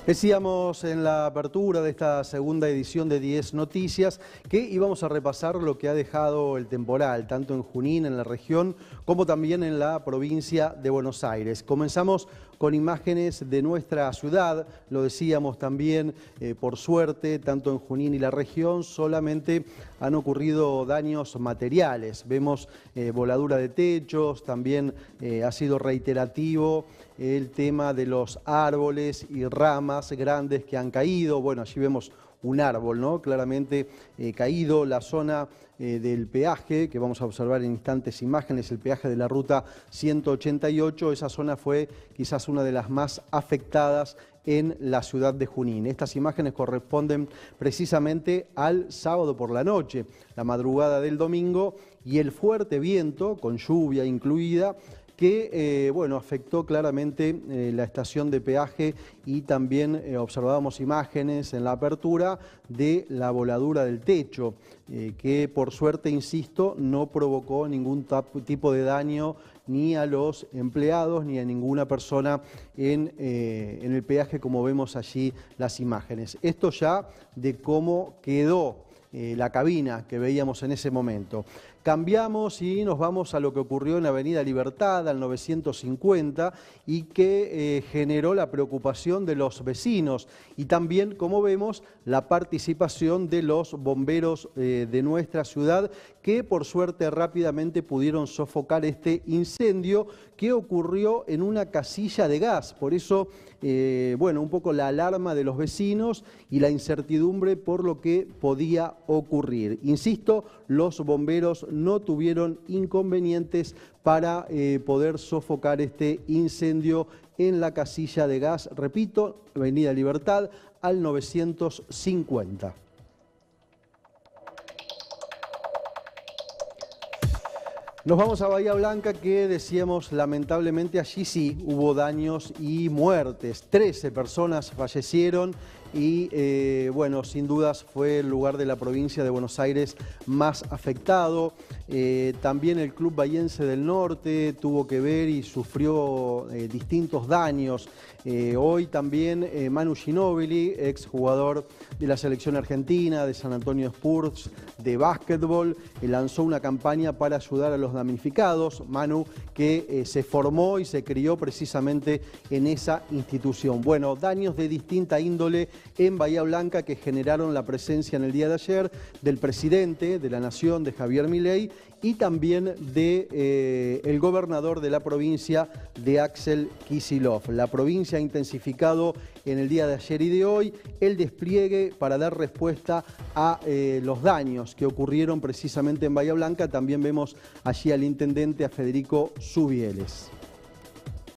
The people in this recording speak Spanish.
Decíamos en la apertura de esta segunda edición de 10 Noticias que íbamos a repasar lo que ha dejado el temporal, tanto en Junín, en la región, como también en la provincia de Buenos Aires. Comenzamos con imágenes de nuestra ciudad, lo decíamos también, por suerte, tanto en Junín y la región, solamente han ocurrido daños materiales. Vemos voladura de techos, también ha sido reiterativo el tema de los árboles y ramas grandes que han caído. Bueno, allí vemos un árbol, ¿no? Claramente caído. La zona del peaje, que vamos a observar en instantes imágenes, el peaje de la ruta 188, esa zona fue quizás una de las más afectadas en la ciudad de Junín. Estas imágenes corresponden precisamente al sábado por la noche, la madrugada del domingo, y el fuerte viento, con lluvia incluida, que afectó claramente la estación de peaje, y también observábamos imágenes en la apertura de la voladura del techo, que por suerte, insisto, no provocó ningún tipo de daño ni a los empleados ni a ninguna persona en el peaje, como vemos allí las imágenes. Esto ya de cómo quedó la cabina que veíamos en ese momento. Cambiamos y nos vamos a lo que ocurrió en Avenida Libertad, al 950, y que generó la preocupación de los vecinos y también, como vemos, la participación de los bomberos de nuestra ciudad, que por suerte rápidamente pudieron sofocar este incendio que ocurrió en una casilla de gas. Por eso, un poco la alarma de los vecinos y la incertidumbre por lo que podía ocurrir. Insisto, los bomberos no tuvieron inconvenientes para poder sofocar este incendio en la casilla de gas, repito, Avenida Libertad al 950. Nos vamos a Bahía Blanca, que decíamos, lamentablemente allí sí hubo daños y muertes. 13 personas fallecieron y sin dudas fue el lugar de la provincia de Buenos Aires más afectado. También el Club Bahiense del Norte tuvo que ver y sufrió distintos daños. Hoy también Manu Ginóbili, exjugador de la selección argentina, de San Antonio Spurs, de básquetbol, lanzó una campaña para ayudar a los damnificados. Manu, que se formó y se crió precisamente en esa institución. Bueno, daños de distinta índole en Bahía Blanca que generaron la presencia en el día de ayer del presidente de la Nación, de Javier Milei, y también de el gobernador de la provincia, de Axel Kicillof. La provincia ha intensificado en el día de ayer y de hoy el despliegue para dar respuesta a los daños que ocurrieron precisamente en Bahía Blanca. También vemos allí al intendente, a Federico Zubieles.